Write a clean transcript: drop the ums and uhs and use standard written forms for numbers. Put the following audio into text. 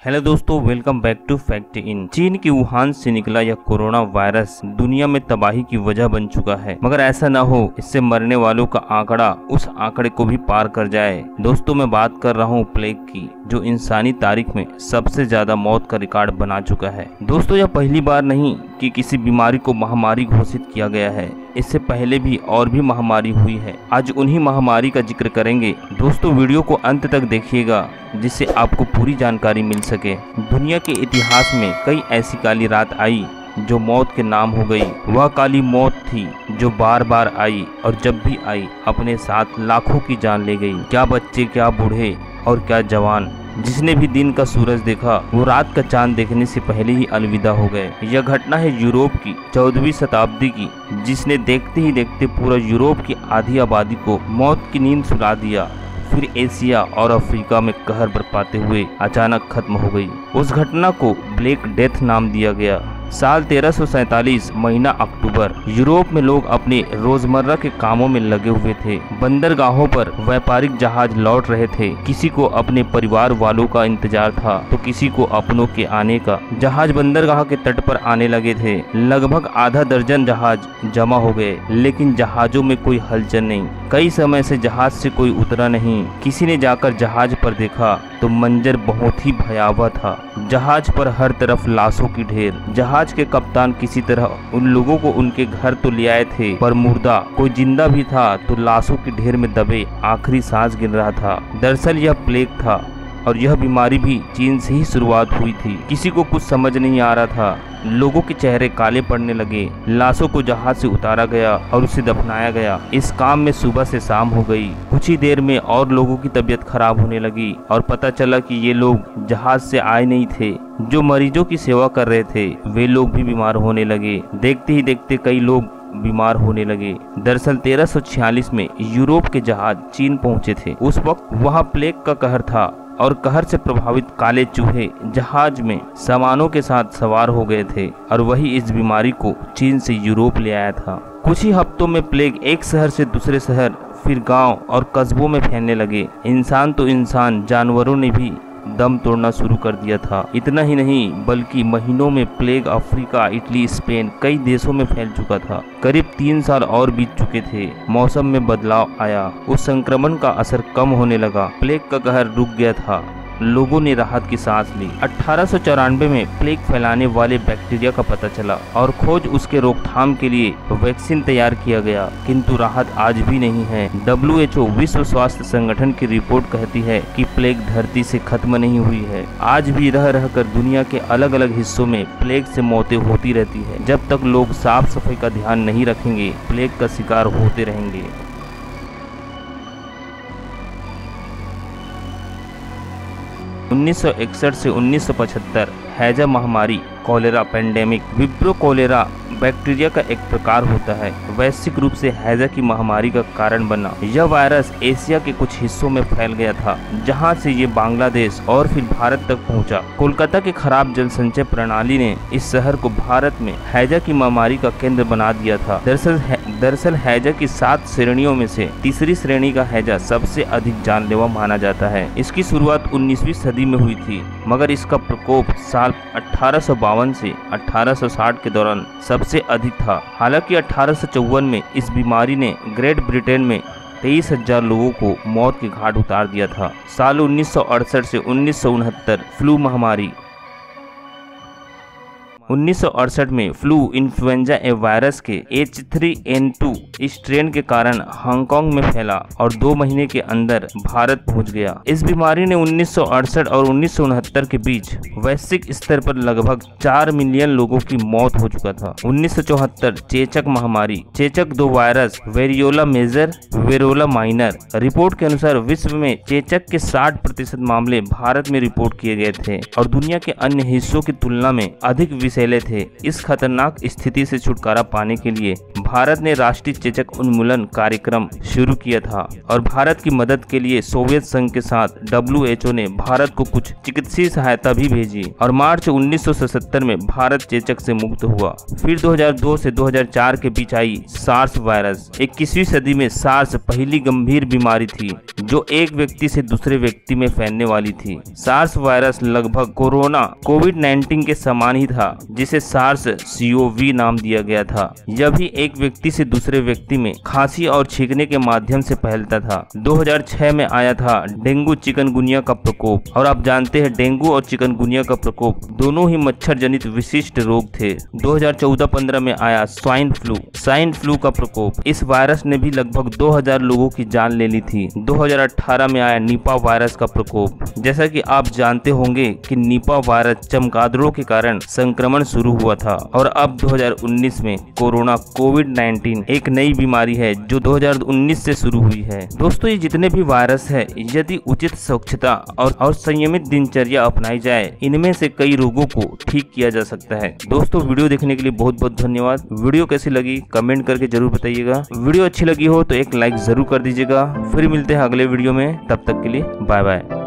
Hello दोस्तों, welcome back to fact in. चीन की वुहान से निकला यह कोरोना वायरस दुनिया में तबाही की वजह बन चुका है, मगर ऐसा न हो इससे मरने वालों का आंकड़ा उस आंकड़े को भी पार कर जाए। दोस्तों, मैं बात कर रहा हूँ प्लेग की, जो इंसानी तारीख में सबसे ज्यादा मौत का रिकॉर्ड बना चुका है। दोस्तों, यह पहली बार नहीं कि किसी बीमारी को महामारी घोषित किया गया है। इससे पहले भी और भी महामारी हुई है। आज उन्हीं महामारी का जिक्र करेंगे। दोस्तों, वीडियो को अंत तक देखिएगा जिससे आपको पूरी जानकारी मिल सके। दुनिया के इतिहास में कई ऐसी काली रात आई जो मौत के नाम हो गई। वह काली मौत थी जो बार बार आई और जब भी आई अपने साथ लाखों की जान ले गई। क्या बच्चे, क्या बूढ़े और क्या जवान। जिसने भी दिन का सूरज देखा वो रात का चांद देखने से पहले ही अलविदा हो गए। यह घटना है यूरोप की 14वीं शताब्दी की, जिसने देखते ही देखते पूरा यूरोप की आधी आबादी को मौत की नींद सुला दिया। फिर एशिया और अफ्रीका में कहर बरपाते हुए अचानक खत्म हो गई। उस घटना को ब्लैक डेथ नाम दिया गया। साल 1347 महीना अक्टूबर। यूरोप में लोग अपने रोजमर्रा के कामों में लगे हुए थे। बंदरगाहों पर व्यापारिक जहाज लौट रहे थे। किसी को अपने परिवार वालों का इंतजार था तो किसी को अपनों के आने का। जहाज बंदरगाह के तट पर आने लगे थे। लगभग आधा दर्जन जहाज जमा हो गए, लेकिन जहाजों में कोई हलचल नहीं। कई समय से जहाज से कोई उतरा नहीं। किसी ने जाकर जहाज पर देखा तो मंजर बहुत ही भयावह था। जहाज पर हर तरफ लाशों की ढेर। जहाज के कप्तान किसी तरह उन लोगों को उनके घर तो ले आए थे, पर मुर्दा कोई जिंदा भी था तो लाशों की ढेर में दबे आखिरी सांस गिन रहा था। दरअसल यह प्लेग था और यह बीमारी भी चीन से ही शुरुआत हुई थी। किसी को कुछ समझ नहीं आ रहा था। लोगों के चेहरे काले पड़ने लगे। लाशों को जहाज से उतारा गया और उसे दफनाया गया। इस काम में सुबह से शाम हो गई। कुछ ही देर में और लोगों की तबीयत खराब होने लगी और पता चला कि ये लोग जहाज से आए नहीं थे। जो मरीजों की सेवा कर रहे थे वे लोग भी बीमार होने लगे। देखते ही देखते कई लोग बीमार होने लगे। दरअसल 1346 में यूरोप के जहाज चीन पहुंचे थे। उस वक्त वहां प्लेग का कहर था और कहर से प्रभावित काले चूहे जहाज में सामानों के साथ सवार हो गए थे और वही इस बीमारी को चीन से यूरोप ले आया था। कुछ ही हफ्तों में प्लेग एक शहर से दूसरे शहर, फिर गांव और कस्बों में फैलने लगे। इंसान तो इंसान, जानवरों ने भी दम तोड़ना शुरू कर दिया था। इतना ही नहीं बल्कि महीनों में प्लेग अफ्रीका, इटली, स्पेन कई देशों में फैल चुका था। करीब 3 साल और बीत चुके थे। मौसम में बदलाव आया। उस संक्रमण का असर कम होने लगा। प्लेग का कहर रुक गया था। लोगों ने राहत की सांस ली। 1894 में प्लेग फैलाने वाले बैक्टीरिया का पता चला और खोज उसके रोकथाम के लिए वैक्सीन तैयार किया गया, किंतु राहत आज भी नहीं है। WHO विश्व स्वास्थ्य संगठन की रिपोर्ट कहती है कि प्लेग धरती से खत्म नहीं हुई है। आज भी रह रहकर दुनिया के अलग अलग हिस्सों में प्लेग से मौतें होती रहती है। जब तक लोग साफ सफाई का ध्यान नहीं रखेंगे, प्लेग का शिकार होते रहेंगे। 1961 से 1975 हैजा महामारी, cholera pandemic. Vibrio cholera bacteria का एक प्रकार होता है। वैश्विक रूप से हैजा की महामारी का कारण बना। यह वायरस एशिया के कुछ हिस्सों में फैल गया था, जहां से ये बांग्लादेश और फिर भारत तक पहुंचा। कोलकाता के खराब जल संचय प्रणाली ने इस शहर को भारत में हैजा की महामारी का केंद्र बना दिया था। दरअसल हैजा की 7 श्रेणियों में से तीसरी श्रेणी का हैजा सबसे अधिक जानलेवा माना जाता है। इसकी शुरुआत 19वीं सदी में हुई थी, मगर इसका प्रकोप साल 1852 से 1860 के दौरान सबसे अधिक था। हालांकि 1854 में इस बीमारी ने ग्रेट ब्रिटेन में 23,000 लोगों को मौत के घाट उतार दिया था। साल 1968 से 1969 फ्लू महामारी। 1968 में फ्लू इन्फ्लुएंजा ए वायरस के H3N2 स्ट्रेन के कारण हांगकांग में फैला और 2 महीने के अंदर भारत पहुंच गया। इस बीमारी ने 1968 और 1969 के बीच वैश्विक स्तर पर लगभग 4 मिलियन लोगों की मौत हो चुका था। 1974 चेचक महामारी। चेचक 2 virus, variola major, variola minor. Report के अनुसार विश्व में चेचक के 60% मामले भारत में रिपोर्ट किए गए थे और दुनिया के अन्य हिस्सों की तुलना में अधिक विषैले थे। इस खतरनाक स्थिति से छुटकारा पाने के लिए भारत ने राष्ट्रीय चेचक उन्मूलन कार्यक्रम शुरू किया था और भारत की मदद के लिए सोवियत संघ के साथ WHO ने भारत को कुछ चिकित्सीय सहायता भी भेजी और मार्च 1977 में भारत चेचक से मुक्त हुआ। फिर 2002 से 2004 के बीच आई सार्स वायरस। 21वीं सदी में सार्स पहली गंभीर बीमारी थी जो एक व्यक्ति से दूसरे व्यक्ति में फैलने वाली थी। सार्स वायरस लगभग कोरोना कोविड-19 के समान ही था, जिसे सार्स CoV नाम दिया गया था। यह भी एक व्यक्ति से दूसरे व्यक्ति में खांसी और छींकने के माध्यम से फैलता था। 2006 में आया था डेंगू चिकनगुनिया का प्रकोप, और आप जानते हैं डेंगू और चिकनगुनिया का प्रकोप दोनों ही मच्छर जनित विशिष्ट रोग थे। 2014-15 में आया स्वाइन फ्लू का प्रकोप। इस वायरस ने भी लगभग 2000 लोगों की जान ले ली थी। 2018 में आया निपा वायरस का प्रकोप। जैसा कि आप जानते होंगे कि निपा वायरस चमगादड़ों के कारण संक्रमण शुरू हुआ था और अब 2019 में कोरोना कोविड-19 एक नई बीमारी है जो 2019 से शुरू हुई है। दोस्तों, ये जितने भी वायरस है, यदि उचित स्वच्छता और संयमित दिनचर्या अपनाई जाए, इनमें से कई रोगों को ठीक किया जा सकता है। दोस्तों, वीडियो देखने के लिए बहुत बहुत धन्यवाद। वीडियो कैसी लगी कमेंट करके जरूर बताइएगा। वीडियो अच्छी लगी हो तो एक लाइक जरूर कर दीजिएगा। फिर मिलते हैं अगले वीडियो में, तब तक के लिए बाय बाय।